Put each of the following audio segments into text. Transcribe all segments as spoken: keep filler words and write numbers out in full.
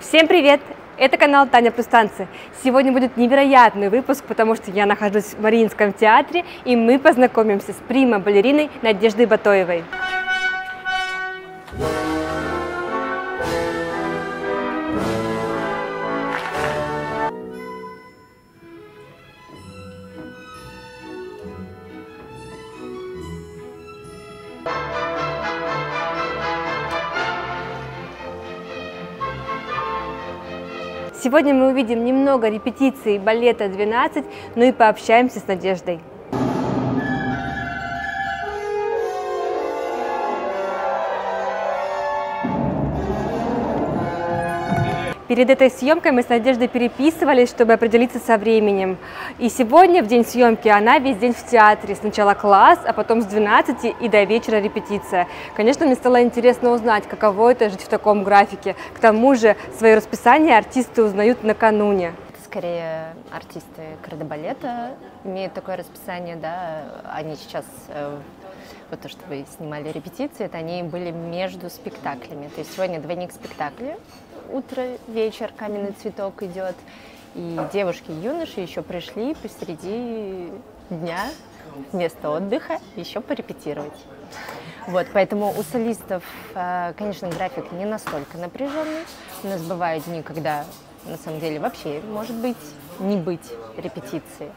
Всем привет! Это канал Таня Плюс Танцы. Сегодня будет невероятный выпуск, потому что я нахожусь в Мариинском театре, и мы познакомимся с прима-балериной Надеждой Батоевой. Сегодня мы увидим немного репетиций балета двенадцать, ну и пообщаемся с Надеждой. Перед этой съемкой мы с Надеждой переписывались, чтобы определиться со временем. И сегодня, в день съемки, она весь день в театре. Сначала класс, а потом с двенадцати и до вечера репетиция. Конечно, мне стало интересно узнать, каково это жить в таком графике. К тому же, свое расписание артисты узнают накануне. Скорее, артисты кардебалета имеют такое расписание, да, они сейчас, вот то, что вы снимали репетиции, это они были между спектаклями. То есть сегодня двойник спектакля. Утро, вечер, каменный цветок идет, и девушки и юноши еще пришли посреди дня вместо отдыха еще порепетировать. Вот, поэтому у солистов, конечно, график не настолько напряженный. У нас бывают дни, когда на самом деле вообще может быть не быть репетиции.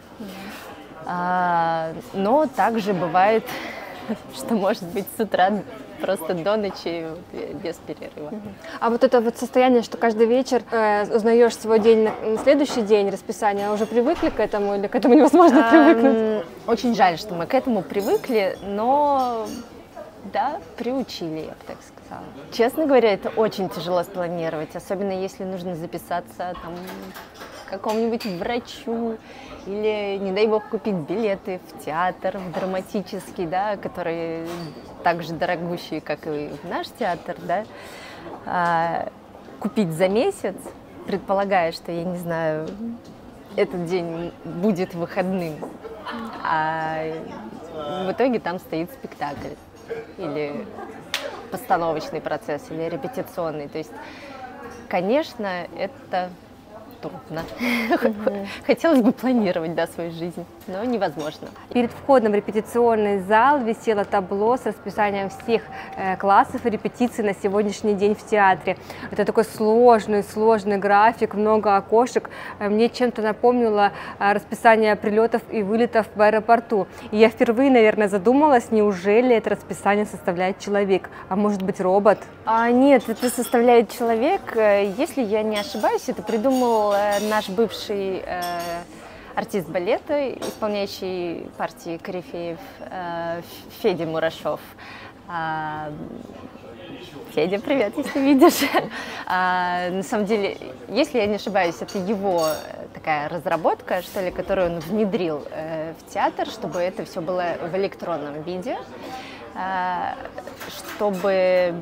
А, но также бывает, что может быть с утра просто до ночи без перерыва. А вот это вот состояние, что каждый вечер э, узнаешь свой день на, на следующий день расписания, уже привыкли к этому или к этому невозможно а, привыкнуть? Очень жаль, что мы к этому привыкли, но да, приучили, я бы так сказала. Честно говоря, это очень тяжело спланировать, особенно если нужно записаться там к какому-нибудь врачу или, не дай бог, купить билеты в театр, в драматический, да, которые так же дорогущие, как и в наш театр, да, а, купить за месяц, предполагая, что, я не знаю, этот день будет выходным, а в итоге там стоит спектакль или постановочный процесс, или репетиционный. То есть, конечно, это трудно. Mm-hmm. Хотелось бы планировать, да, свою жизнь, но невозможно. Перед входом в репетиционный зал висело табло с расписанием всех э, классов и репетиций на сегодняшний день в театре. Это такой сложный, сложный график, много окошек. Мне чем-то напомнило э, расписание прилетов и вылетов в аэропорту. И я впервые, наверное, задумалась, неужели это расписание составляет человек, а может быть робот? А, нет, это составляет человек. Если я не ошибаюсь, это придумал наш бывший э, артист балета, исполняющий партии корифеев э, Федя Мурашов. А, Федя, привет, если видишь. А, на самом деле, если я не ошибаюсь, это его такая разработка, что ли, которую он внедрил э, в театр, чтобы это все было в электронном виде, э, чтобы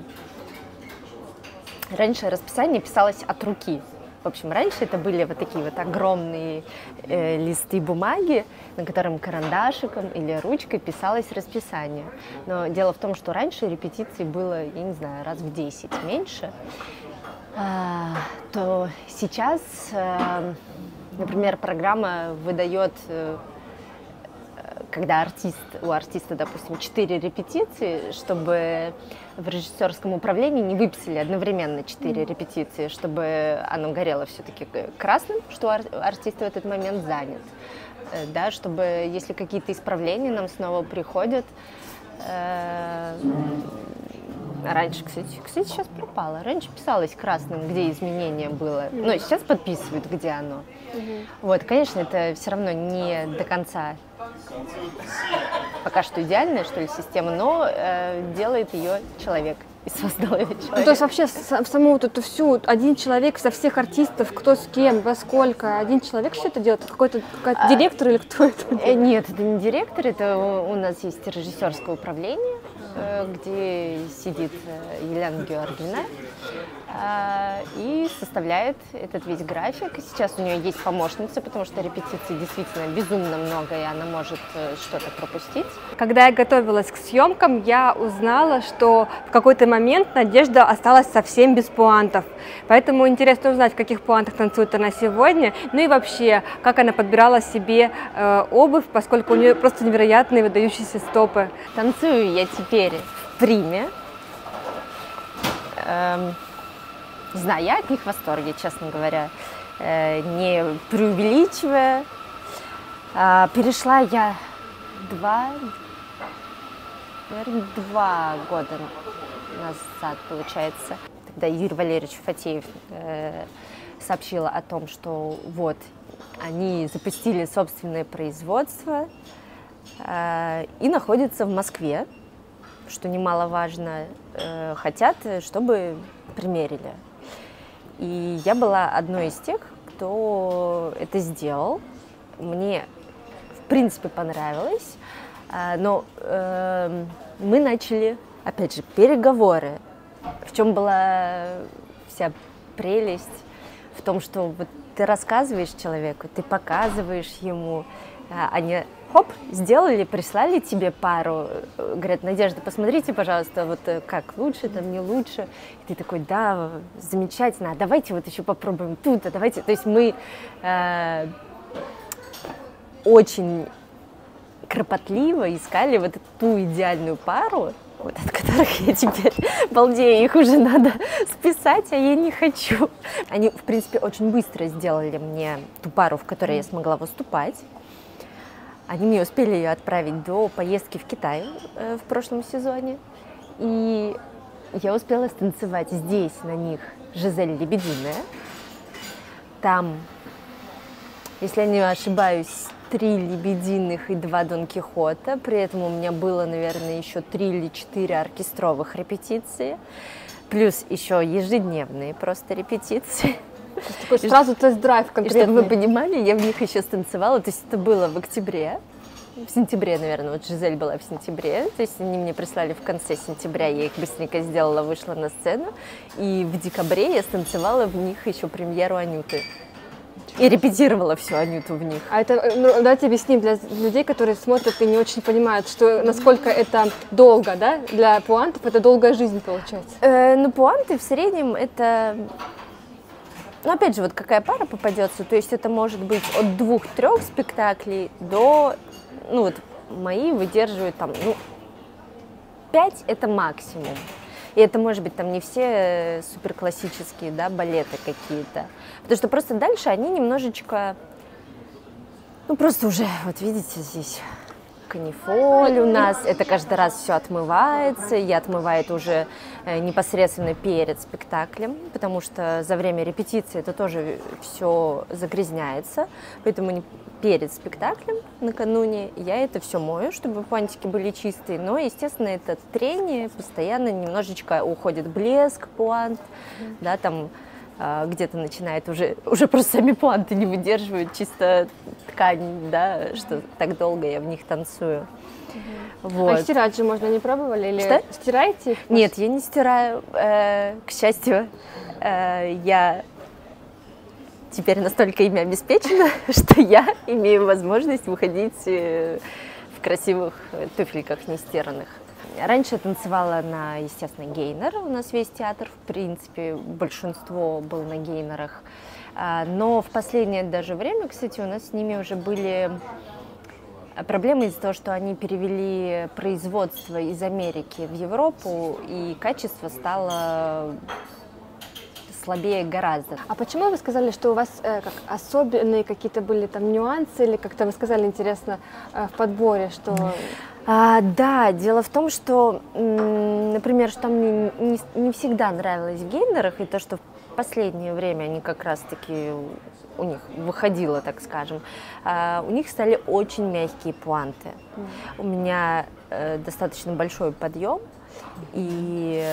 раньше расписание писалось от руки. В общем, раньше это были вот такие вот огромные э, листы бумаги, на котором карандашиком или ручкой писалось расписание. Но дело в том, что раньше репетиций было, я не знаю, раз в десять меньше, а, то сейчас, э, например, программа выдает, э, когда артист, у артиста, допустим, четыре репетиции, чтобы в режиссерском управлении не выписали одновременно четыре репетиции, чтобы оно горело все-таки красным, что ар артист в этот момент занят, да, чтобы, если какие-то исправления нам снова приходят, э раньше, кстати, кстати, сейчас пропало. Раньше писалось красным, где изменение было, но сейчас подписывают, где оно. Mm-hmm. Вот, конечно, это все равно не до конца пока что идеальная, что ли, система, но э, делает ее человек и создал ее человек. Ну, то есть вообще в саму вот эту всю, один человек со всех артистов, кто с кем, во сколько, один человек что это делает? Какой-то а, директор или кто это делает? Нет, это не директор, это у, у нас есть режиссерское управление, где сидит Елена Георгиевна и составляет этот весь график. Сейчас у нее есть помощница, потому что репетиций действительно безумно много, и она может что-то пропустить. Когда я готовилась к съемкам, я узнала, что в какой-то момент Надежда осталась совсем без пуантов. Поэтому интересно узнать, в каких пуантах танцует она сегодня, ну и вообще, как она подбирала себе э, обувь, поскольку у нее просто невероятные выдающиеся стопы. Танцую я теперь в приме. Эм, не знаю, я от них в восторге, честно говоря, э, не преувеличивая. Э, перешла я два, наверное, два года назад, получается. Тогда Юрий Валерьевич Фатеев э, сообщил о том, что вот они запустили собственное производство э, и находятся в Москве, что немаловажно, э, хотят, чтобы примерили. И я была одной из тех, кто это сделал. Мне, в принципе, понравилось, э, но э, мы начали, опять же, переговоры. В чем была вся прелесть? В том, что вот ты рассказываешь человеку, ты показываешь ему, а они, хоп, сделали, прислали тебе пару, говорят: Надежда, посмотрите, пожалуйста, вот как лучше, там не лучше. И ты такой: да, замечательно, а давайте вот еще попробуем тут, а давайте. То есть мы э, очень кропотливо искали вот ту идеальную пару, вот от которых я теперь балдею, их уже надо списать, а я не хочу. Они, в принципе, очень быстро сделали мне ту пару, в которой я смогла выступать. Они мне успели ее отправить до поездки в Китай э, в прошлом сезоне. И я успела станцевать здесь на них Жизель Лебединая. Там, если я не ошибаюсь, три Лебединых и два Дон Кихота. При этом у меня было, наверное, еще три или четыре оркестровых репетиции. Плюс еще ежедневные просто репетиции. Такой сразу тест-драйв конкретный. Чтобы вы понимали, я в них еще станцевала. То есть это было в октябре. В сентябре, наверное, вот Жизель была в сентябре. То есть они мне прислали в конце сентября, я их быстренько сделала, вышла на сцену. И в декабре я станцевала в них еще премьеру Анюты. И репетировала всю Анюту в них. А это, ну, давайте объясним для людей, которые смотрят и не очень понимают, что насколько это долго, да? Для пуантов это долгая жизнь, получается. Э, ну, пуанты в среднем это... Ну, опять же, вот какая пара попадется, то есть это может быть от двух-трех спектаклей до... Ну, вот мои выдерживают там, ну, пять это максимум. И это, может быть, там не все суперклассические, да, балеты какие-то. Потому что просто дальше они немножечко, ну, просто уже, вот видите, здесь канифоль у нас, это каждый раз все отмывается, и отмывает уже непосредственно перед спектаклем, потому что за время репетиции это тоже все загрязняется, поэтому перед спектаклем накануне я это все мою, чтобы пуантики были чистые, но, естественно, это трение, постоянно немножечко уходит блеск пуант, mm-hmm. да, там а, где-то начинает уже, уже просто сами пуанты не выдерживают, чисто ткань, да, что так долго я в них танцую. Mm-hmm. Вот. А стирать же можно, не пробовали? Или что? Стираете их? Нет, я не стираю, э, к счастью, э, я... Теперь настолько ими обеспечена, что я имею возможность выходить в красивых туфельках нестиранных. Раньше я танцевала на, естественно, гейнер. У нас весь театр, в принципе, большинство был на гейнерах. Но в последнее даже время, кстати, у нас с ними уже были проблемы из-за того, что они перевели производство из Америки в Европу, и качество стало... слабее гораздо. А почему вы сказали, что у вас э, как особенные какие-то были там нюансы, или как-то вы сказали, интересно, э, в подборе, что... А, да, дело в том, что, например, что мне не, не всегда нравилось в гейнерах, и то, что в последнее время они как раз-таки у них выходило, так скажем, а, у них стали очень мягкие пуанты. Mm. У меня э, достаточно большой подъем, и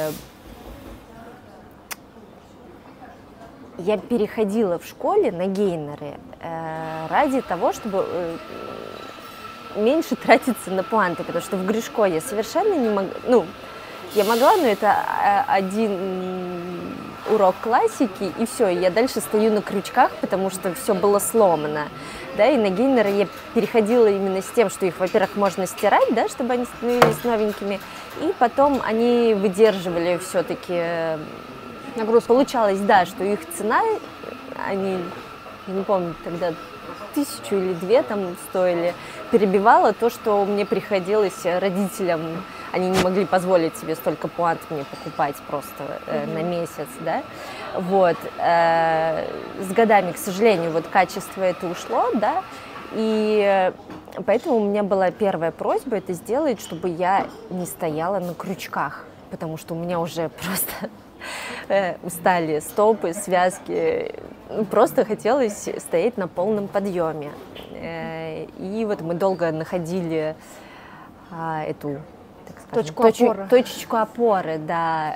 я переходила в школе на гейнеры э, ради того, чтобы э, меньше тратиться на пуанты, потому что в Гришко я совершенно не могла, ну, я могла, но это один урок классики, и все, я дальше стою на крючках, потому что все было сломано, да, и на гейнеры я переходила именно с тем, что их, во-первых, можно стирать, да, чтобы они становились новенькими, и потом они выдерживали все-таки нагрузку. Получалось, да, что их цена, они, я не помню, тогда тысячу или две там стоили, перебивала то, что мне приходилось родителям. Они не могли позволить себе столько пуант мне покупать просто э, mm-hmm. на месяц, да, вот, э, с годами, к сожалению, вот качество это ушло, да, и поэтому у меня была первая просьба это сделать, чтобы я не стояла на крючках, потому что у меня уже просто э, устали стопы, связки, просто хотелось стоять на полном подъеме, э, и вот мы долго находили э, эту Точку Точ, опоры. Точечку опоры, да.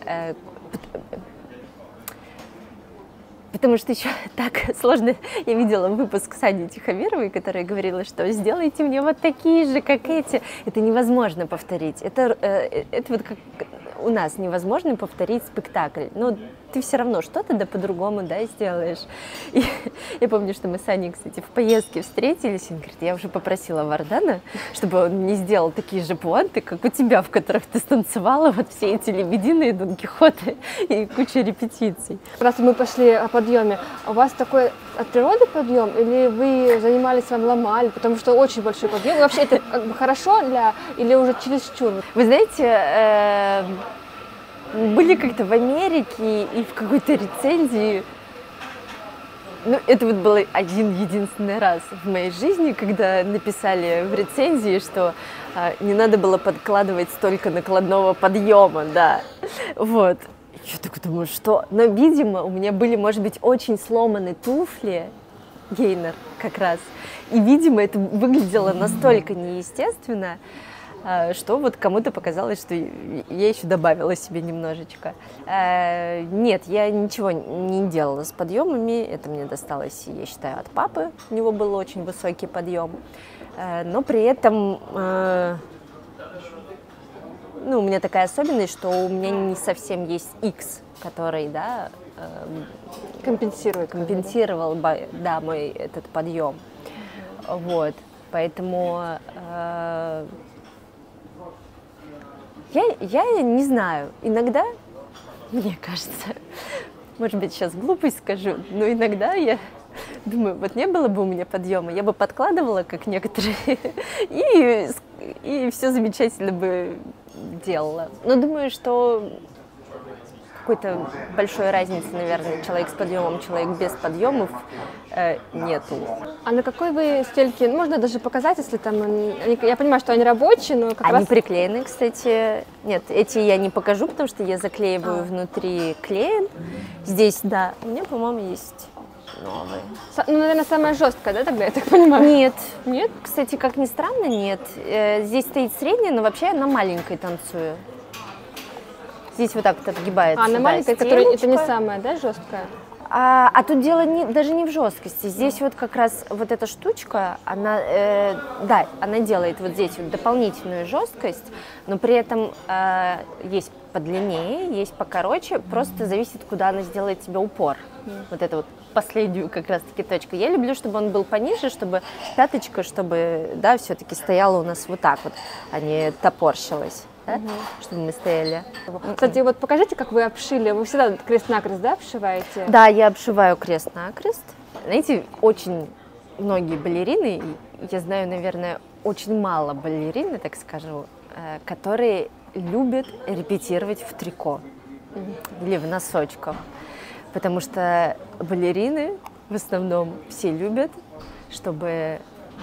Потому что еще так сложно. Я видела выпуск Сани Тихомировой, которая говорила, что сделайте мне вот такие же, как эти. Это невозможно повторить. Это, это вот как у нас невозможно повторить спектакль. Но ты все равно что-то да по-другому, да, сделаешь. И я помню, что мы с Аней, кстати, в поездке встретились. Он говорит, я уже попросила Вардана, чтобы он мне сделал такие же пуанты, как у тебя, в которых ты станцевала вот все эти лебединые, Дон Кихоты и куча репетиций. Раз мы пошли о подъеме, у вас такой от природы подъем или вы занимались, вам ломали, потому что очень большой подъем? И вообще это как бы хорошо для или уже чересчур? Вы знаете, э были как-то в Америке и в какой-то рецензии, ну, это вот был один единственный раз в моей жизни, когда написали в рецензии, что а, не надо было подкладывать столько накладного подъема, да, вот. Я так думаю, что, но, видимо, у меня были, может быть, очень сломанные туфли, гейнер как раз, и, видимо, это выглядело настолько неестественно, что вот кому-то показалось, что я еще добавила себе немножечко. Нет, я ничего не делала с подъемами, это мне досталось, я считаю, от папы, у него был очень высокий подъем, но при этом, ну, у меня такая особенность, что у меня не совсем есть X, который, да, компенсирует, компенсировал, да, мой этот подъем, вот, поэтому... Я, я не знаю, иногда, мне кажется, может быть, сейчас глупость скажу, но иногда я думаю, вот не было бы у меня подъема, я бы подкладывала, как некоторые, и, и все замечательно бы делала. Но думаю, что какой-то большой разницы, наверное, человек с подъемом, человек без подъемов э, нету. А на какой вы стельке, можно даже показать, если там, они, я понимаю, что они рабочие, но как они раз... приклеены, кстати. Нет, эти я не покажу, потому что я заклеиваю а. внутри клеем. Здесь, да, у меня, по-моему, есть новые. Ну, наверное, самая жесткая, да, тогда, я так понимаю? Нет. Нет? Кстати, как ни странно, нет. Здесь стоит средняя, но вообще я на маленькой танцую. Здесь вот так вот отгибается. А, на маленькой, да, которая это не самая, да, жесткая? А, а тут дело не, даже не в жесткости. Здесь вот как раз вот эта штучка, она, э, да, она делает вот здесь вот дополнительную жесткость, но при этом э, есть подлиннее, есть покороче, просто зависит, куда она сделает тебе упор. Mm. Вот это вот последнюю как раз-таки точку. Я люблю, чтобы он был пониже, чтобы пяточка, чтобы, да, все-таки стояла у нас вот так вот, а не топорщилась. Да? Угу. Чтобы мы стояли. Кстати, вот покажите, как вы обшили. Вы всегда крест-накрест, да, обшиваете? Да, я обшиваю крест-накрест. Знаете, очень многие балерины, я знаю, наверное, очень мало балерин, так скажу, которые любят репетировать в трико угу. или в носочках. Потому что балерины в основном все любят, чтобы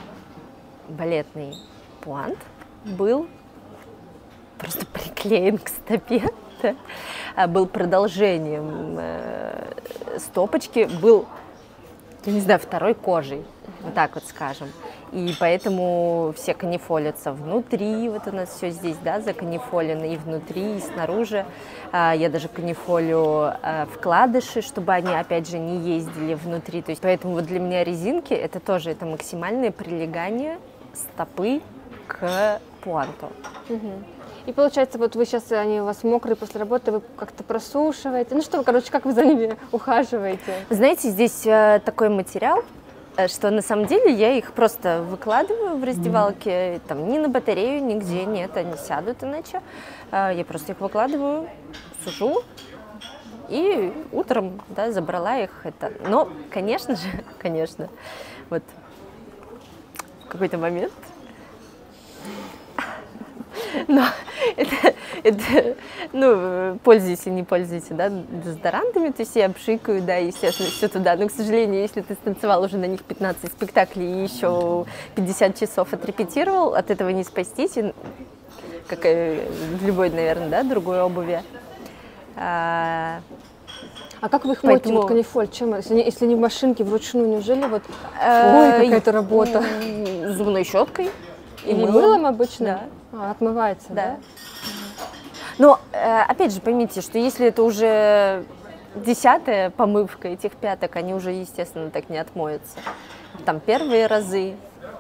балетный пуант был просто приклеен к стопе, да, был продолжением э, стопочки, был, я не знаю, второй кожей, вот так вот скажем. И поэтому все канифолятся внутри, вот у нас все здесь, да, заканифолено и внутри, и снаружи. А, я даже канифолю а, вкладыши, чтобы они, опять же, не ездили внутри. То есть, поэтому вот для меня резинки это тоже это максимальное прилегание стопы к пуанту. Угу. И получается, вот вы сейчас, они у вас мокрые после работы, вы как-то просушиваете. Ну что, короче, как вы за ними ухаживаете? Знаете, здесь э, такой материал, э, что на самом деле я их просто выкладываю в раздевалке, mm-hmm. там ни на батарею, нигде нет, они сядут иначе. Э, я просто их выкладываю, сужу. И утром, да, забрала их это. Но, конечно же, конечно, вот в какой-то момент, но это, это, ну, пользуюсь или не пользуюсь, да, дезодорантами, то есть я обшикаю, да, естественно, все туда. Но, к сожалению, если ты станцевал уже на них пятнадцать спектаклей и еще пятьдесят часов отрепетировал, от этого не спастись, как и в любой, наверное, да, другой обуви. А, а как вы их моете, поэтому... вот канифоль? Чем, если, не, если не в машинке, вручную, неужели вот ой, какая-то работа? Зубной щеткой. И мылом, мылом обычно? Да. А, отмывается, да? Да. Но, опять же, поймите, что если это уже десятая помывка этих пяток, они уже, естественно, так не отмоются. Там первые разы.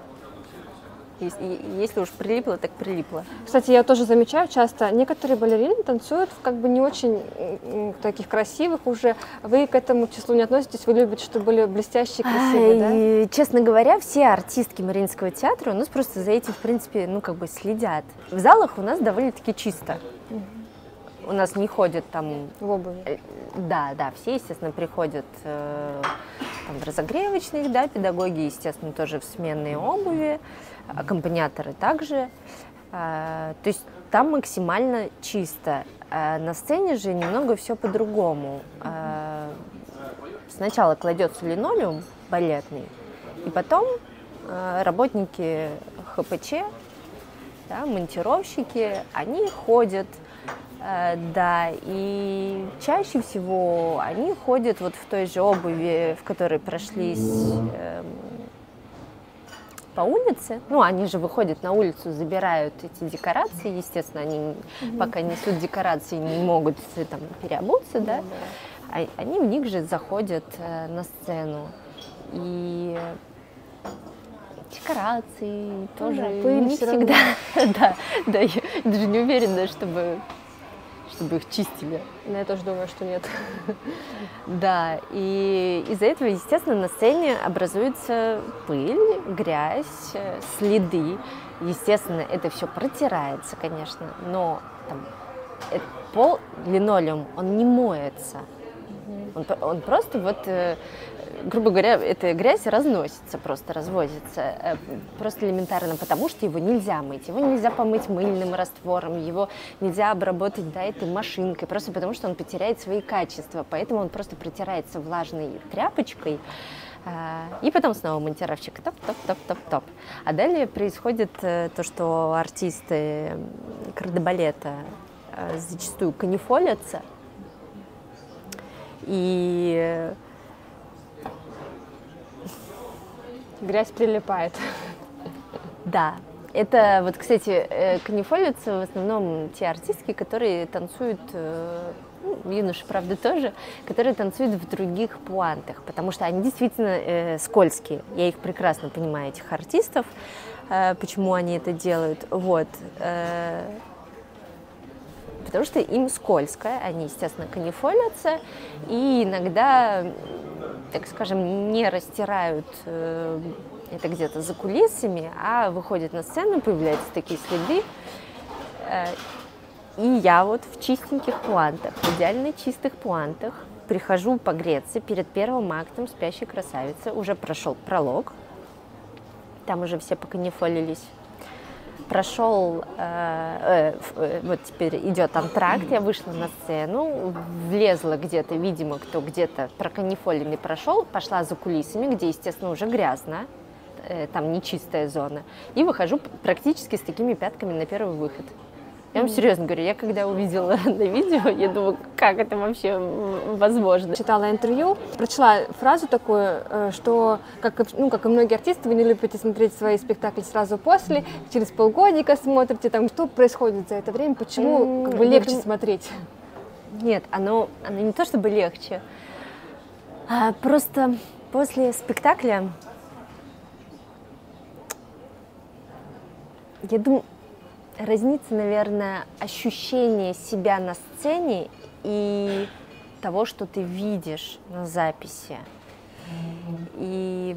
Если уж прилипло, так прилипло. Кстати, я тоже замечаю часто, некоторые балерины танцуют в как бы не очень таких красивых уже. Вы к этому числу не относитесь? Вы любите, чтобы были блестящие, красивые, да? Честно говоря, все артистки Мариинского театра у нас просто за этим, в принципе, ну как бы следят. В залах у нас довольно-таки чисто. Угу. У нас не ходят там... В обуви. Да, да, все, естественно, приходят э, там, в разогревочных, да, педагоги, естественно, тоже в сменной обуви. Аккомпаниаторы также, то есть там максимально чисто. На сцене же немного все по-другому. Сначала кладется линолеум балетный, и потом работники ха пэ че, да, монтировщики, они ходят, да, и чаще всего они ходят вот в той же обуви, в которой прошлись по улице, ну, они же выходят на улицу, забирают эти декорации, естественно, они mm-hmm. пока несут декорации, не могут там переобуться, да, mm-hmm. а, они в них же заходят э, на сцену, и декорации тоже mm-hmm. пыль не всегда, да, да, я даже не уверена, чтобы... чтобы их чистили. Но я тоже думаю, что нет. Да, и из-за этого, естественно, на сцене образуется пыль, грязь, следы. Естественно, это все протирается, конечно, но там, это, пол, линолеум, он не моется. Он, он просто вот, грубо говоря, эта грязь разносится, просто развозится, просто элементарно, потому что его нельзя мыть, его нельзя помыть мыльным раствором, его нельзя обработать, да, этой машинкой, просто потому что он потеряет свои качества, поэтому он просто протирается влажной тряпочкой, и потом снова монтировщик топ-топ-топ-топ-топ. А далее происходит то, что артисты кардебалета зачастую канифолятся, и грязь прилипает. Да. Это вот, кстати, канифолятся в основном те артистки, которые танцуют, ну, юноши, правда, тоже, которые танцуют в других пуантах, потому что они действительно э, скользкие. Я их прекрасно понимаю, этих артистов, э, почему они это делают. Вот. Э, потому что им скользко, они, естественно, канифолятся, и иногда, так скажем, не растирают э, это где-то за кулисами, а выходят на сцену, появляются такие следы. Э, и я вот в чистеньких пуантах, в идеально чистых пуантах прихожу погреться перед первым актом «Спящей красавицы». Уже прошел пролог, там уже все поканифолились. Прошел, э, э, вот теперь идет антракт, я вышла на сцену, влезла где-то, видимо, кто где-то проканифоленный прошел, пошла за кулисами, где, естественно, уже грязно, э, там нечистая зона, и выхожу практически с такими пятками на первый выход. Я вам серьезно говорю, я когда увидела на видео, я думаю, как это вообще возможно. Читала интервью, прочла фразу такую, что, как, ну, как и многие артисты, вы не любите смотреть свои спектакли сразу после, через полгодика смотрите, там, что происходит за это время, почему как бы легче думаю... смотреть? Нет, оно, оно не то чтобы легче, а просто после спектакля я думаю, разница, наверное, ощущение себя на сцене и того, что ты видишь на записи. И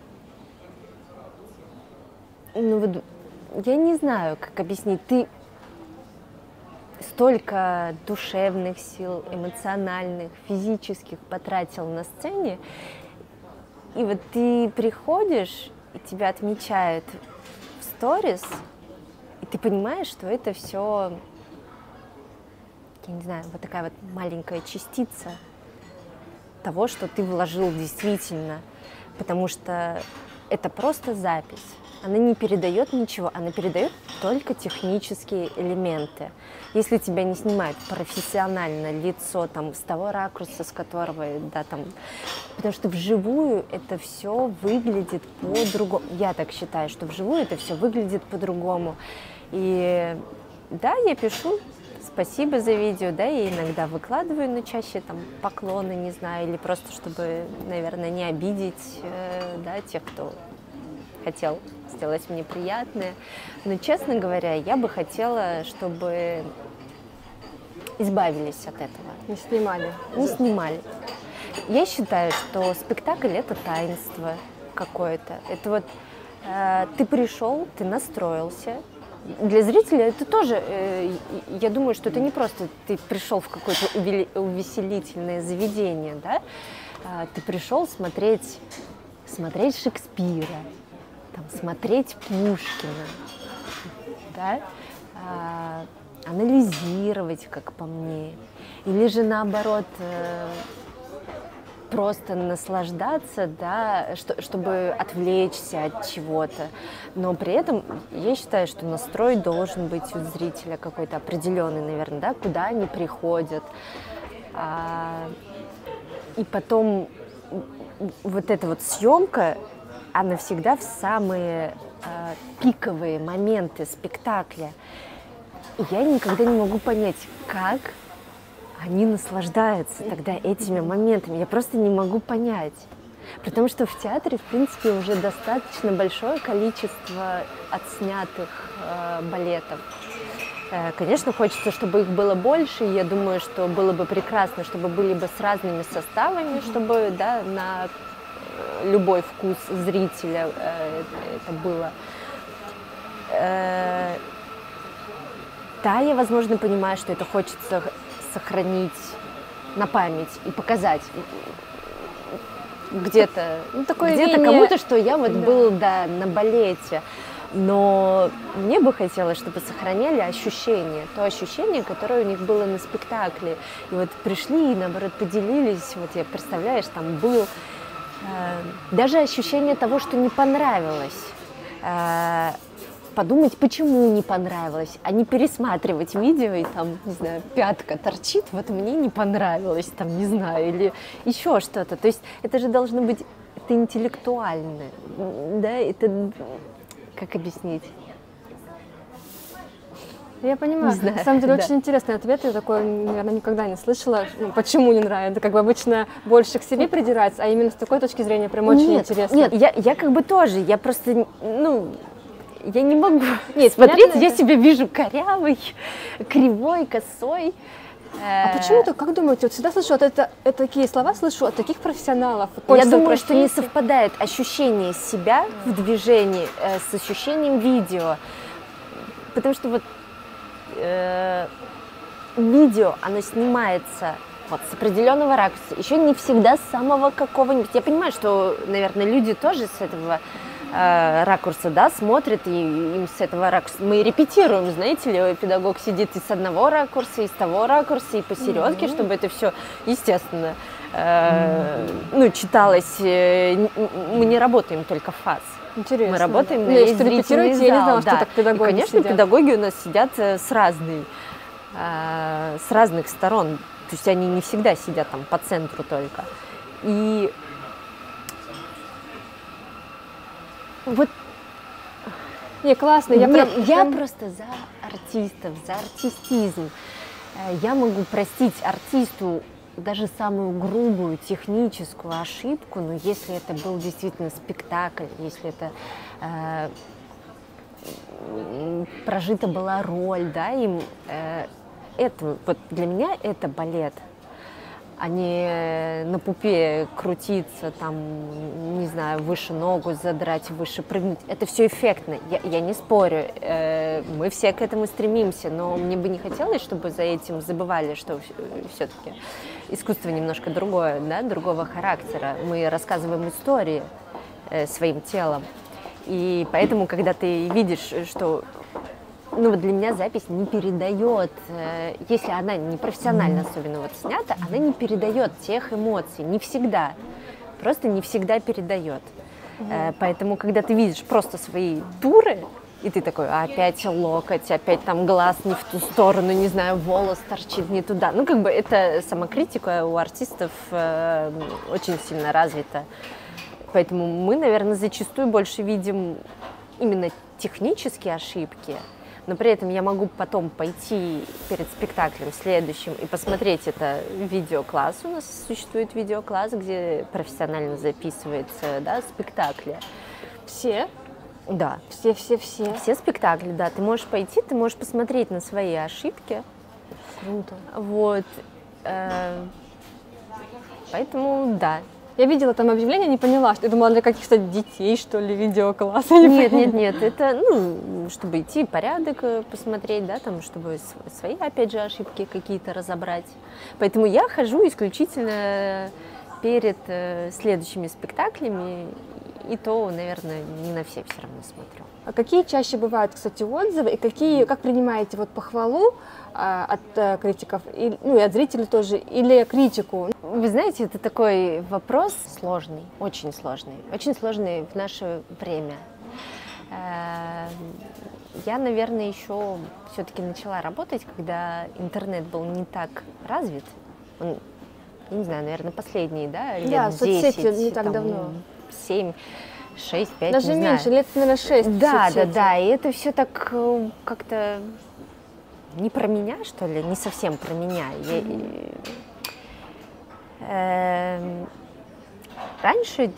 ну, вот, я не знаю, как объяснить. Ты столько душевных сил, эмоциональных, физических потратил на сцене, и вот ты приходишь, и тебя отмечают в сторис, и ты понимаешь, что это все, я не знаю, вот такая вот маленькая частица того, что ты вложил действительно, потому что это просто запись. Она не передает ничего, она передает только технические элементы. Если тебя не снимают профессионально лицо там, с того ракурса, с которого, да, там, потому что вживую это все выглядит по-другому. Я так считаю, что вживую это все выглядит по-другому. И да, я пишу спасибо за видео, да, я иногда выкладываю, но чаще там поклоны, не знаю, или просто чтобы, наверное, не обидеть, э, да, тех, кто хотел сделать мне приятное. Но, честно говоря, я бы хотела, чтобы избавились от этого. Не снимали. Не снимали. Я считаю, что спектакль — это таинство какое-то. Это вот э, ты пришел, ты настроился. Для зрителя это тоже, э, я думаю, что это не просто ты пришел в какое-то увеселительное заведение, да? Э, ты пришел смотреть, смотреть Шекспира, там, смотреть Пушкина, да? э, анализировать, как по мне, или же наоборот э, просто наслаждаться, да, что, чтобы отвлечься от чего-то. Но при этом я считаю, что настрой должен быть у зрителя какой-то определенный, наверное, да, куда они приходят. А, и потом вот эта вот съемка, она всегда в самые а, пиковые моменты спектакля. И я никогда не могу понять, как они наслаждаются тогда этими моментами. Я просто не могу понять. Потому что в театре, в принципе, уже достаточно большое количество отснятых э, балетов. Э, конечно, хочется, чтобы их было больше. И я думаю, что было бы прекрасно, чтобы были бы с разными составами, чтобы, да, на любой вкус зрителя э, это было. Э, да, я, возможно, понимаю, что это хочется сохранить на память и показать где-то, ну, такое где-то видение... кому-то, что я вот да. был, да, на балете. Но мне бы хотелось, чтобы сохраняли ощущение, то ощущение, которое у них было на спектакле. И вот пришли и, наоборот, поделились, вот я, представляешь, там был э, даже ощущение того, что не понравилось. Э, подумать, почему не понравилось, а не пересматривать видео, и там, не знаю, пятка торчит, вот мне не понравилось, там, не знаю, или еще что-то. То есть это же должно быть, это интеллектуально, да, это, как объяснить? Я понимаю. Не знаю, на самом деле, да. очень интересный ответ. Я такой, наверное, никогда не слышала. Ну, почему не нравится? Как бы обычно больше к себе придираться, а именно с такой точки зрения прям очень нет, интересно. Нет, я, я как бы тоже, я просто, ну... Я не могу Нет, смотреть, я это... себя вижу корявой, кривой, косой. А почему-то, как думаете, вот всегда слышу, вот это, это такие слова слышу от таких профессионалов. Я думаю, что не совпадает ощущение себя в движении э, с ощущением видео. Потому что вот э, видео, оно снимается вот с определенного ракурса, еще не всегда с самого какого-нибудь. Я понимаю, что, наверное, люди тоже с этого ракурса, да, смотрят, и им с этого ракурса мы репетируем, знаете ли, педагог сидит и с одного ракурса, и с того ракурса, и посередке, mm-hmm. чтобы это все, естественно, э, ну, читалось. Мы не работаем только в ФАС. Интересно. Мы работаем да. на ну, весь зрительный зал. Я не знала, да. что так педагоги и, конечно, сидят. педагоги у нас сидят с разной, с разных сторон. То есть они не всегда сидят там по центру только. И вот не, классно. Я, Нет, прям, я прям... просто за артистов, за артистизм. Я могу простить артисту даже самую грубую техническую ошибку, но если это был действительно спектакль, если это э, прожита была роль, да, им. Э, это, вот для меня это балет, а не на пупе крутиться, там, не знаю, выше ногу задрать, выше прыгнуть. Это все эффектно, я, я не спорю, э, мы все к этому стремимся, но мне бы не хотелось, чтобы за этим забывали, что все-таки искусство немножко другое, да, другого характера. Мы рассказываем истории э, своим телом, и поэтому, когда ты видишь, что... Ну вот для меня запись не передает, э, если она не профессионально особенно вот снята, она не передает тех эмоций, не всегда, просто не всегда передает. Э, поэтому, когда ты видишь просто свои туры, и ты такой, опять локоть, опять там глаз не в ту сторону, не знаю, волос торчит не туда. Ну как бы это самокритика у артистов э, очень сильно развита. Поэтому мы, наверное, зачастую больше видим именно технические ошибки. Но при этом я могу потом пойти перед спектаклем следующим и посмотреть это видеокласс. У нас существует видеокласс, где профессионально записывается, да, спектакли. Все? Да. Все-все-все? Все спектакли, да. Ты можешь пойти, ты можешь посмотреть на свои ошибки. Круто. Вот. Поэтому, да. Я видела там объявление, не поняла, что я думала для каких-то детей, что ли, видеокласс. Нет, нет, нет, это, ну, чтобы идти порядок посмотреть, да, там, чтобы свои, опять же, ошибки какие-то разобрать. Поэтому я хожу исключительно перед э, следующими спектаклями, и то, наверное, не на все все равно смотрю. А какие чаще бывают, кстати, отзывы, и какие, как принимаете вот похвалу а, от а, критиков, и, ну и от зрителей тоже, или критику? Вы знаете, это такой вопрос сложный, очень сложный, очень сложный в наше время. Я, наверное, еще все-таки начала работать, когда интернет был не так развит. Он, я не знаю, наверное, последние, да, лет да, десять, соцсети не так там, давно. семь, шесть, пять, Даже не меньше, знаю. лет, наверное, шесть. Да, соцсети. да, да, и это все так э, как-то не про меня, что ли, не совсем про меня. Я, Mm-hmm. э, раньше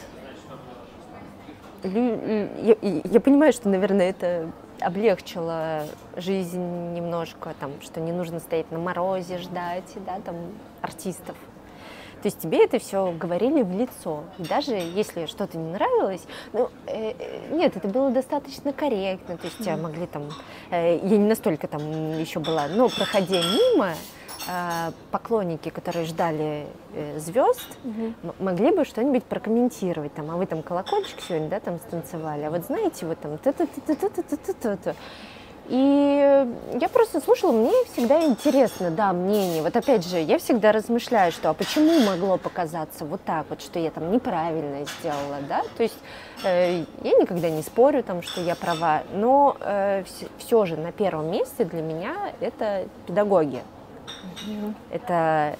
я, я понимаю, что, наверное, это облегчило жизнь немножко, там, что не нужно стоять на морозе, ждать, да, там, артистов. То есть тебе это все говорили в лицо. И даже если что-то не нравилось, ну, э, нет, это было достаточно корректно. То есть mm-hmm. могли там, э, я не настолько там еще была, но проходя мимо, э, поклонники, которые ждали э, звезд, mm-hmm. м- могли бы что-нибудь прокомментировать. Там, а вы там колокольчик сегодня, да, там станцевали, а вот знаете, вот там та-та-та-та-та-та-та-та. И я просто слушала, мне всегда интересно, да, мнение. Вот опять же, я всегда размышляю, что а почему могло показаться вот так вот, что я там неправильно сделала, да? То есть э, я никогда не спорю, там, что я права, но э, все, все же на первом месте для меня это педагоги. Mm-hmm. Это,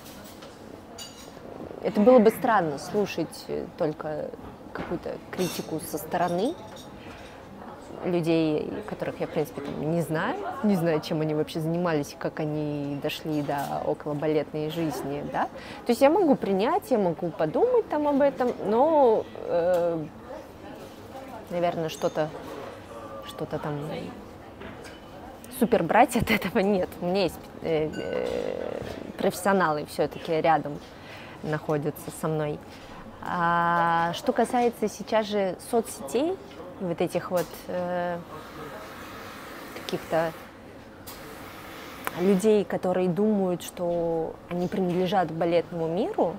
это было бы странно слушать только какую-то критику со стороны людей, которых я, в принципе, там, не знаю, не знаю, чем они вообще занимались, как они дошли до околобалетной жизни, да. То есть я могу принять, я могу подумать там об этом, но, э, наверное, что-то, что-то там супер брать от этого нет. У меня есть э, э, профессионалы все-таки рядом находятся со мной. А что касается сейчас же соцсетей, вот этих вот э, каких-то людей, которые думают, что они принадлежат балетному миру,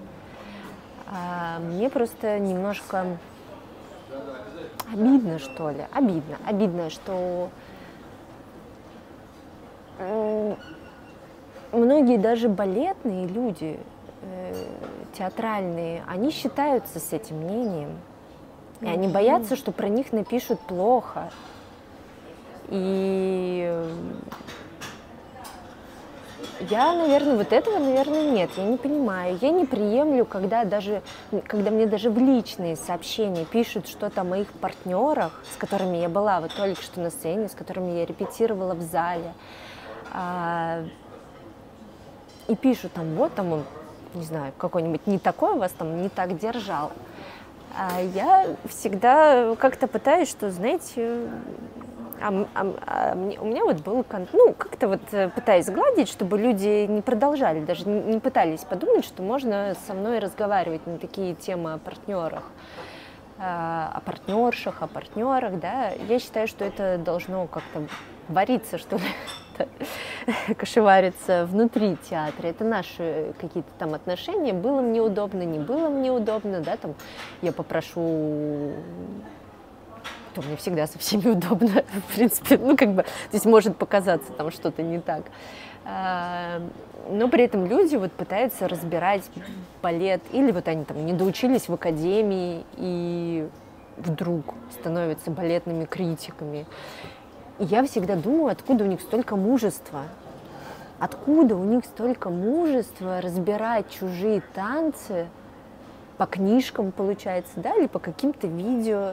э, мне просто немножко обидно, что ли, обидно, обидно, что э, многие даже балетные люди, э, театральные, они считаются с этим мнением. И они боятся, что про них напишут плохо. И я, наверное, вот этого, наверное, нет. Я не понимаю. Я не приемлю, когда даже, когда мне даже в личные сообщения пишут что-то о моих партнерах, с которыми я была вот только что на сцене, с которыми я репетировала в зале. И пишут там, вот там он, не знаю, какой-нибудь не такой вас там не так держал. А я всегда как-то пытаюсь, что, знаете, А, а, а мне, у меня вот был, ну, как-то вот пытаюсь сгладить, чтобы люди не продолжали, даже не, не пытались подумать, что можно со мной разговаривать на такие темы о партнерах, о партнершах, о партнерах, да. Я считаю, что это должно как-то вариться, что ли, кашевариться внутри театра. Это наши какие-то там отношения. Было мне удобно, не было мне удобно, да, там я попрошу... то мне всегда со всеми удобно, в принципе, ну, как бы, то есть может показаться там что-то не так. Но при этом люди вот пытаются разбирать балет, или вот они там не доучились в академии и вдруг становятся балетными критиками. И я всегда думаю, откуда у них столько мужества, откуда у них столько мужества разбирать чужие танцы по книжкам, получается, да, или по каким-то видео.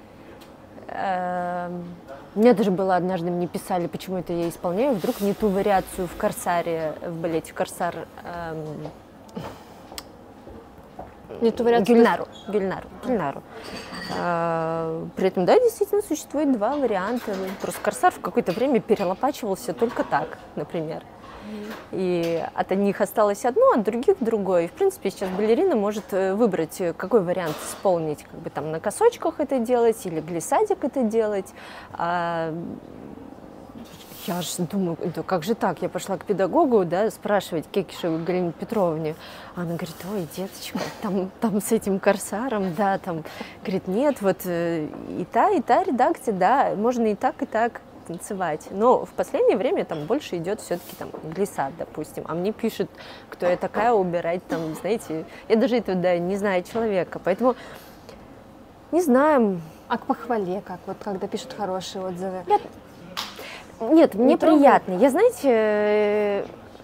Мне даже было однажды, мне писали, почему это я исполняю, вдруг не ту вариацию в «Корсаре», в балете «Корсар». Эм, не ту вариацию? Гюльнару. Гюльнару. Гюльнару. Э, при этом, да, действительно существует два варианта. Просто «Корсар» в какое-то время перелопачивался только так, например. И от одних осталось одно, от других другое. И, в принципе, сейчас балерина может выбрать, какой вариант исполнить. Как бы там на косочках это делать или глиссадик это делать. А я же думаю, да как же так? Я пошла к педагогу, да, спрашивать Кекишевой Галине Петровне. Она говорит, ой, деточка, там, там с этим «Корсаром», да, там, говорит, нет, вот и та, и та редакция, да, можно и так, и так танцевать. Но в последнее время там больше идет все-таки там глиссад, допустим. А мне пишут, кто я такая, убирать там, знаете, я даже этого, да, не знаю человека. Поэтому не знаю. А к похвале как? Вот когда пишут хорошие отзывы? Нет, Нет мне не приятно. Я, знаете,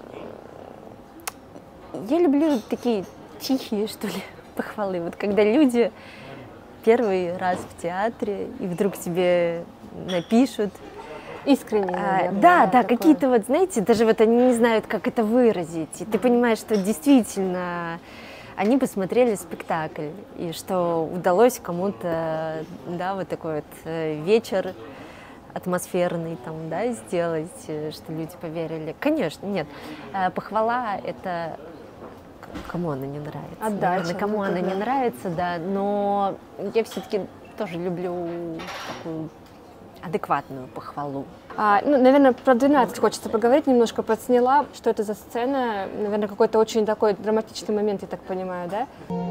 я люблю такие тихие, что ли, похвалы. Вот когда люди первый раз в театре и вдруг тебе напишут, искренне, наверное, а, да, да, какие-то вот, знаете, даже вот они не знают, как это выразить. И ты понимаешь, что действительно они посмотрели спектакль, и что удалось кому-то, да, вот такой вот вечер атмосферный там, да, сделать, что люди поверили. Конечно, нет, похвала — это кому она не нравится. Отдача. Наверное, кому она не нравится, да, но я все-таки тоже люблю такую адекватную похвалу. А, ну, наверное, про двенадцать хочется поговорить, немножко подсняла, что это за сцена, наверное, какой-то очень такой драматичный момент, я так понимаю, да?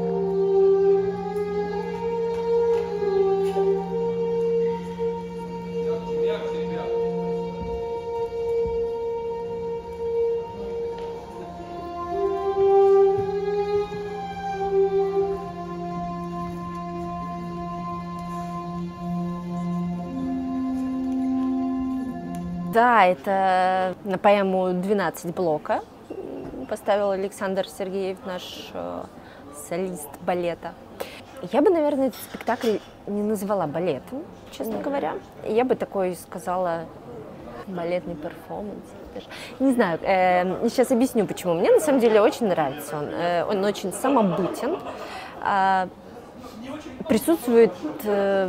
Да, это на поэму «двенадцать блока» поставил Александр Сергеев, наш э, солист балета. Я бы, наверное, этот спектакль не назвала балетом, честно говоря. Я бы такой сказала балетный перформанс. Не знаю, э, сейчас объясню, почему. Мне на самом деле очень нравится он. Э, он очень самобытен. Э, присутствует... Э,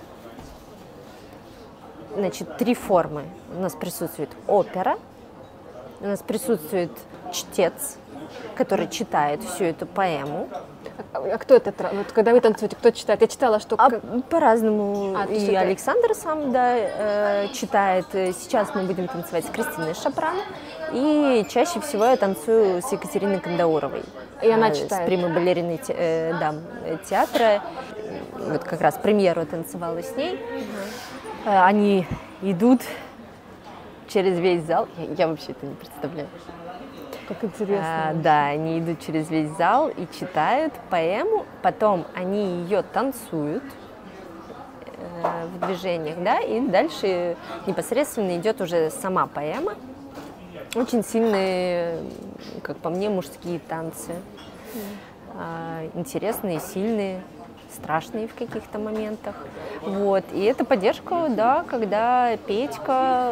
Значит, три формы. У нас присутствует опера, у нас присутствует чтец, который читает всю эту поэму. А, а кто это? Вот когда вы танцуете, кто читает? Я читала, что... А по-разному. А, и это... Александр сам, да, э, читает. Сейчас мы будем танцевать с Кристиной Шапран. И чаще всего я танцую с Екатериной Кандауровой. И она э, читает? С прямой балериной те, э, да, театра. Вот как раз премьеру танцевала с ней. Угу. Они идут через весь зал. Я, я вообще это не представляю. Как интересно. А, да, они идут через весь зал и читают поэму. Потом они ее танцуют э, в движениях, да, и дальше непосредственно идет уже сама поэма. Очень сильные, как по мне, мужские танцы. Mm. А, интересные, сильные. Страшные в каких-то моментах. Вот. И это поддержка, да, когда Петька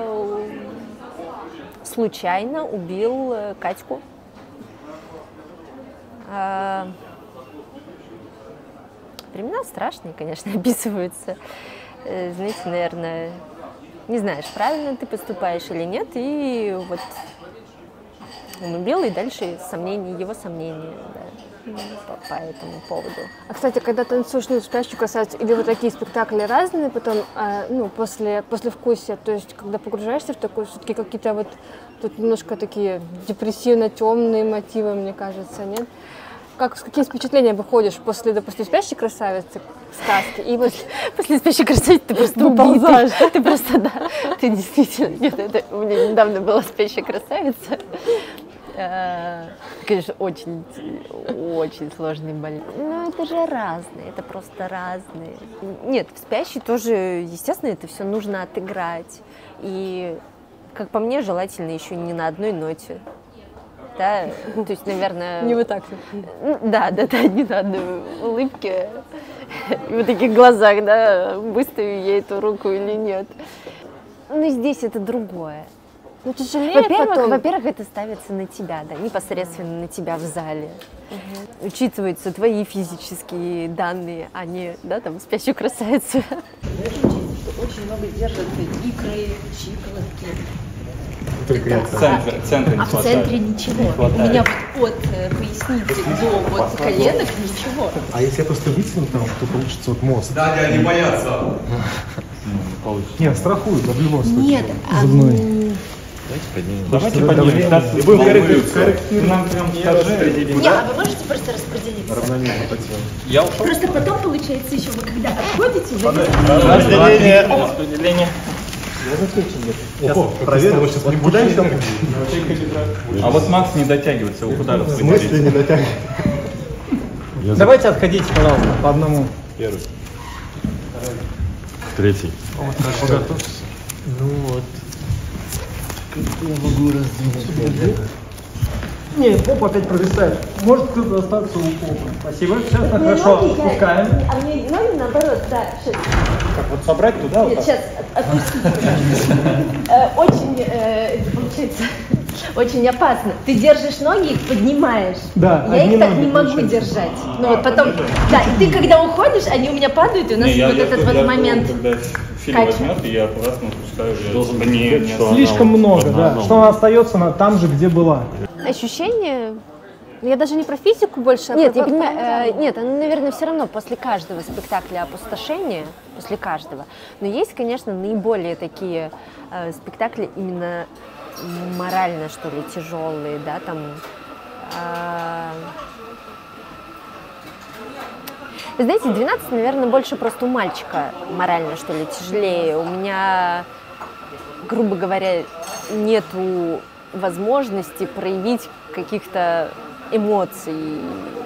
случайно убил Катьку. А... Времена страшные, конечно, описываются. Знаете, наверное, не знаешь, правильно ты поступаешь или нет, и вот он убил, и дальше сомнения, его сомнения, да, по, по этому поводу. А, кстати, когда танцуешь ну, «Спящую красавицу» или вот такие спектакли разные, потом, э, ну, после, послевкусия, то есть, когда погружаешься в такое, все-таки какие-то вот, тут немножко такие депрессивно-темные мотивы, мне кажется, нет? Как, с какими впечатлениями выходишь после, допустим, «Спящей красавицы», сказки, и вот после «Спящей красавицы» ты просто выползаешь, да? Ты просто, да, ты действительно, нет, это у меня недавно была «Спящая красавица», конечно, очень, очень сложный балет. Но это же разные, это просто разные. Нет, в «Спящей» тоже, естественно, это все нужно отыграть, и, как по мне, желательно еще не на одной ноте. Да, то есть, наверное... Не вот так. Да, да, да, не на одной улыбке и в таких глазах, да, выставлю я эту руку или нет. Но здесь это другое. Ну, тяжелее Во-первых, потом... во-первых, это ставится на тебя, да, непосредственно на тебя в зале. Угу. Учитываются твои физические данные, а не, да, там, «Спящую красавицу». Очень много держат икры, щиколотки. Только да. в центре, а, центре не а хватает. в центре ничего. У меня вот от э, поясницы до вот коленок ничего. А если я просто вытяну там, то получится вот мост. Да, дядя, не боятся. Не получится. Нет, страхуют, в любом случае. Нет, а, зубной. Давайте поднимем. Давайте поднимем. Да, и будем корректировать. Нам прям распределим. не, а вы можете просто распределиться? Равномерно потянем. Я ушел. Просто потом, получается, еще вы когда отходите, вы... Распределение. Распределение. Я засвечен где-то. О, проверил, сейчас не будем. А вот Макс не дотягивается, его куда В смысле распределить? не дотягивает? Давайте отходите, пожалуйста, по одному. Первый. Третий. Подготовься. Ну вот. Как я могу раздвинуть? Не, попа опять провисает. Может кто-то остаться у попы. Спасибо. Сейчас так хорошо отпускаем. А мне ноги наоборот, да, сейчас. Как вот собрать туда? Нет, вот сейчас, отпустите. Очень, это получается, очень опасно. Ты держишь ноги, их поднимаешь. Да, я одни их так ноги не могу получается. держать. Ну вот потом, да, и ты когда уходишь, они у меня падают, и у нас Не, я, вот я, этот я, вот я, момент. Когда фильм Кача. возьмет, и я аккуратно опускаю. Я не, не Слишком много, да. Что она остается на, там же, где была. Ощущение... Я даже не про физику больше, а Нет, про... я понимаю, э, нет, оно, наверное, все равно после каждого спектакля опустошения, после каждого. Но есть, конечно, наиболее такие э, спектакли именно морально, что ли, тяжелые, да, там... Э, Вы знаете, двенадцать, наверное, больше просто у мальчика морально, что ли, тяжелее. У меня, грубо говоря, нету возможности проявить каких-то эмоций.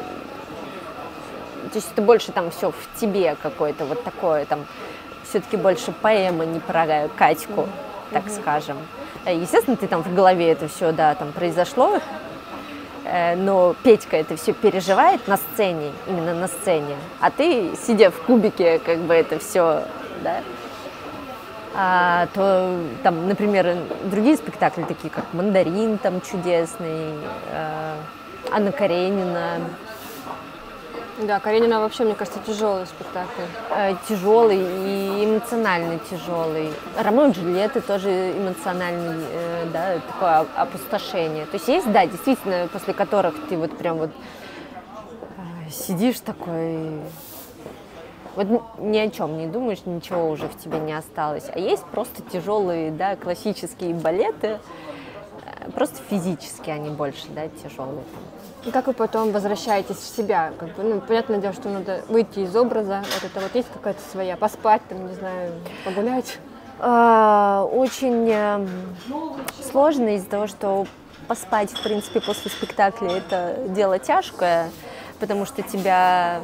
То есть это больше там все в тебе какое-то вот такое, там все-таки больше поэма, не про Катьку, так mm-hmm. скажем. Естественно, ты там в голове это все, да, там произошло, но Петька это все переживает на сцене, именно на сцене, а ты, сидя в кубике, как бы это все, да, а, то там, например, другие спектакли, такие как «Мандарин», там чудесный, э, Анна Каренина. Да, Каренина вообще, мне кажется, тяжелый спектакль. Э, тяжелый и эмоционально тяжелый. Ромео и Джульетта тоже эмоциональный, э, да, такое опустошение. То есть есть, да, действительно, после которых ты вот прям вот э, сидишь такой, вот ни о чем не думаешь, ничего уже в тебе не осталось. А есть просто тяжелые, да, классические балеты, э, просто физически они больше, да, тяжелые. И как вы потом возвращаетесь в себя? Как бы, ну, понятное дело, что надо выйти из образа. Вот это вот есть какая-то своя, поспать, там, не знаю, погулять? А, очень э, сложно из-за того, что поспать, в принципе, после спектакля – это дело тяжкое, потому что тебя,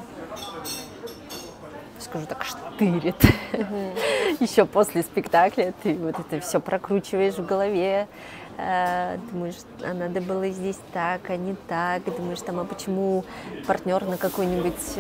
скажу так, штырит. Mm-hmm. Еще после спектакля ты вот это все прокручиваешь в голове. Думаешь, а надо было здесь так, а не так. Думаешь, там, а почему партнер на какую-нибудь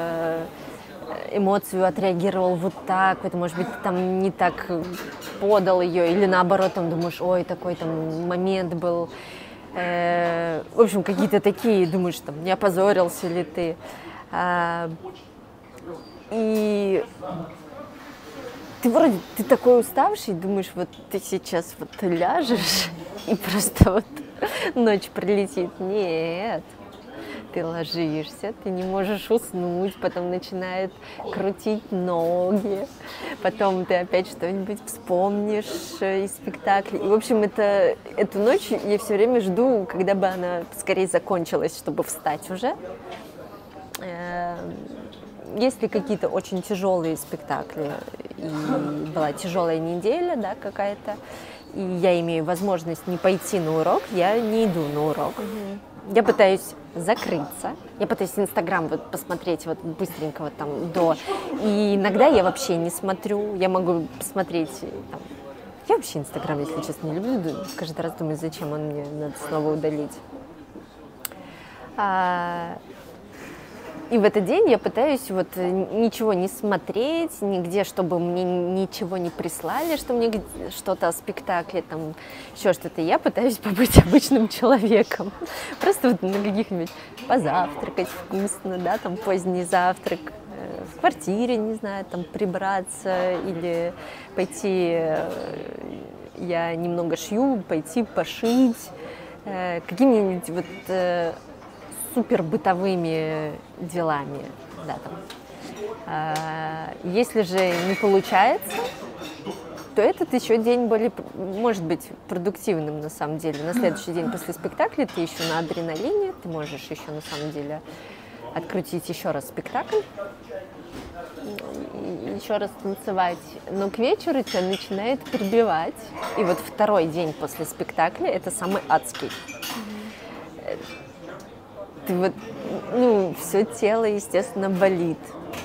эмоцию отреагировал вот так, вот, может быть, там не так подал ее, или наоборот, там думаешь, ой, такой там момент был. В общем, какие-то такие, думаешь, там, не опозорился ли ты. И ты вроде, ты такой уставший, думаешь, вот ты сейчас вот ляжешь, и просто вот ночь пролетит. Нет. Ты ложишься, ты не можешь уснуть, потом начинает крутить ноги, потом ты опять что-нибудь вспомнишь из спектакля. И, в общем, это, эту ночь я все время жду, когда бы она скорее закончилась, чтобы встать уже. Если какие-то очень тяжелые спектакли, и была тяжелая неделя, да, какая-то, и я имею возможность не пойти на урок, я не иду на урок. Я пытаюсь закрыться, я пытаюсь Инстаграм вот посмотреть вот быстренько вот там до, и иногда я вообще не смотрю, я могу посмотреть там. Я вообще Инстаграм, если честно, не люблю, каждый раз думаю, зачем он мне, надо снова удалить. А, и в этот день я пытаюсь вот ничего не смотреть, нигде, чтобы мне ничего не прислали, что мне что-то о спектакле, там, еще что-то. Я пытаюсь побыть обычным человеком. Просто вот на каких-нибудь позавтракать вкусно, да, там поздний завтрак, в квартире, не знаю, там прибраться или пойти, я немного шью, пойти пошить, какими-нибудь вот супер бытовыми делами, да, там. Если же не получается, то этот еще день более, может быть продуктивным на самом деле. На следующий день после спектакля ты еще на адреналине, ты можешь еще на самом деле открутить еще раз спектакль, еще раз танцевать, но к вечеру тебя начинает прибивать. И вот второй день после спектакля это самый адский. Ты вот, ну, все тело, естественно, болит.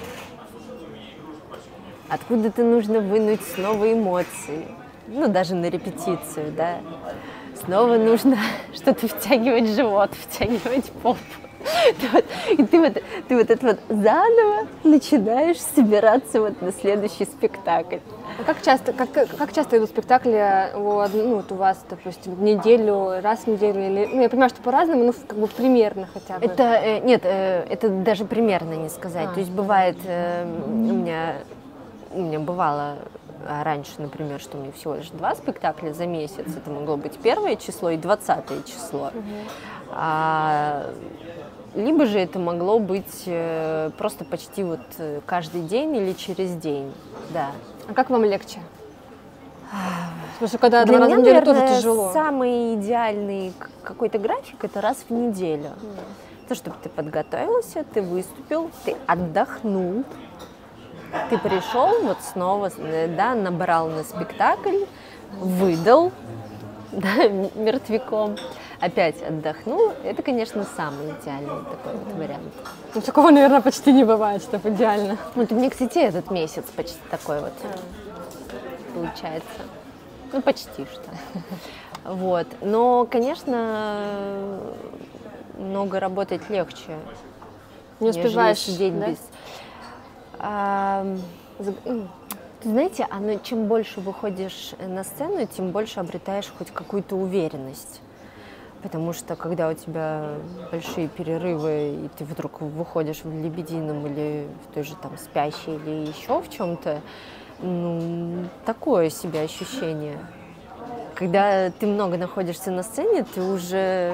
Откуда-то нужно вынуть снова эмоции, ну, даже на репетицию, да. Снова нужно что-то втягивать в живот, втягивать попу. Ты вот, и ты вот, ты вот это вот заново начинаешь собираться вот на следующий спектакль. А как часто, как, как часто идут спектакли у, ну, вот у вас, допустим, в неделю, раз в неделю? Или, ну, я понимаю, что по-разному, ну, как бы примерно хотя бы. Это, э, нет, э, это даже примерно не сказать. А. То есть бывает, э, у меня, у меня бывало раньше, например, что у меня всего лишь два спектакля за месяц. Это могло быть первое число и двадцатое число. Угу. А, либо же это могло быть э, просто почти вот каждый день или через день, да. А как вам легче? Потому что когда Для два меня, раза в неделю, тоже наверное, тяжело. Самый идеальный какой-то график – это раз в неделю. Mm. То, чтобы ты подготовился, ты выступил, ты отдохнул, ты пришел, вот снова, да, набрал на спектакль, выдал, да, мертвяком, опять отдохнул. Это, конечно, самый идеальный такой вот вариант. Ну, такого, наверное, почти не бывает, чтобы идеально. Вот у меня, кстати, этот месяц почти такой вот получается. Ну, почти что. Вот. Но, конечно, много работать легче. Не успеваешь сидеть, да? Без... А, знаете, оно, чем больше выходишь на сцену, тем больше обретаешь хоть какую-то уверенность. Потому что когда у тебя большие перерывы, и ты вдруг выходишь в «Лебедином» или в той же там «Спящей» или еще в чем-то, ну, такое себе ощущение. Когда ты много находишься на сцене, ты уже...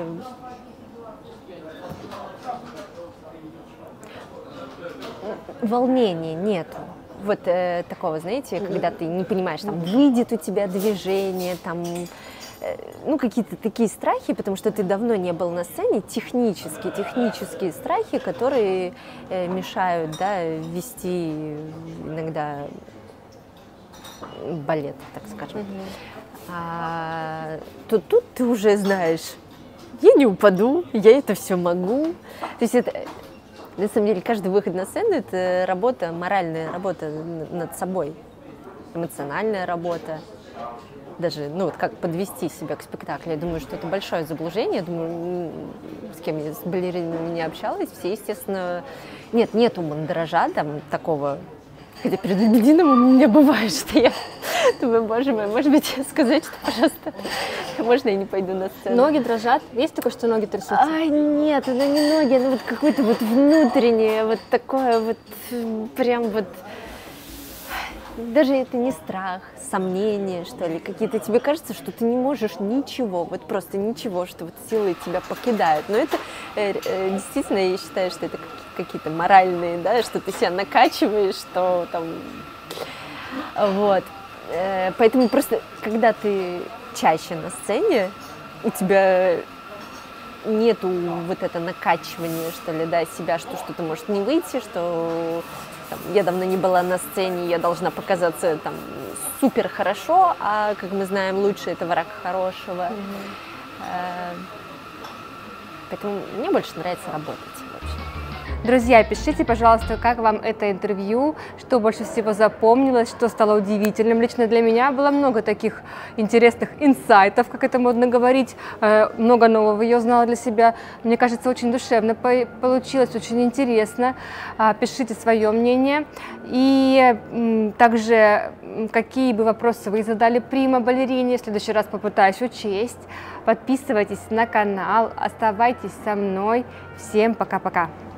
волнения нету. Вот э, такого, знаете, когда ты не понимаешь, там, выйдет у тебя движение, там... Ну, какие-то такие страхи, потому что ты давно не был на сцене, технические, технические страхи, которые э, мешают, да, вести иногда балет, так скажем. Mm-hmm. А, то тут ты уже знаешь, я не упаду, я это все могу. То есть это, на самом деле, каждый выход на сцену – это работа, моральная работа над собой, эмоциональная работа. Даже, ну, вот как подвести себя к спектаклю. Я думаю, что это большое заблуждение. Я думаю, с кем я с балеринами не общалась, все, естественно... Нет, нету мандража там такого. Хотя перед «Лебединым» у меня бывает, что я думаю, боже мой, может быть, сказать, что, пожалуйста, можно я не пойду на сцену? Ноги дрожат? Есть такое, что ноги трясутся? Ай, нет, это не ноги, это вот какое-то вот внутреннее, вот такое вот, прям вот... даже это не страх, сомнение, что ли, какие-то, тебе кажется, что ты не можешь ничего, вот просто ничего, что вот силы тебя покидают. Но это э, э, действительно, я считаю, что это какие-то моральные, да, что ты себя накачиваешь, что там, вот. Э, поэтому просто, когда ты чаще на сцене, у тебя нету вот это накачивания, что ли, да, себя, что что-то может не выйти, что там, я давно не была на сцене, я должна показаться там супер хорошо, а, как мы знаем, лучше это враг хорошего. Mm-hmm. Поэтому мне больше нравится работать вообще. Друзья, пишите, пожалуйста, как вам это интервью, что больше всего запомнилось, что стало удивительным. Лично для меня было много таких интересных инсайтов, как это модно говорить, много нового я узнала для себя. Мне кажется, очень душевно получилось, очень интересно. Пишите свое мнение. И также, какие бы вопросы вы задали прима-балерине, в следующий раз попытаюсь учесть. Подписывайтесь на канал, оставайтесь со мной. Всем пока-пока.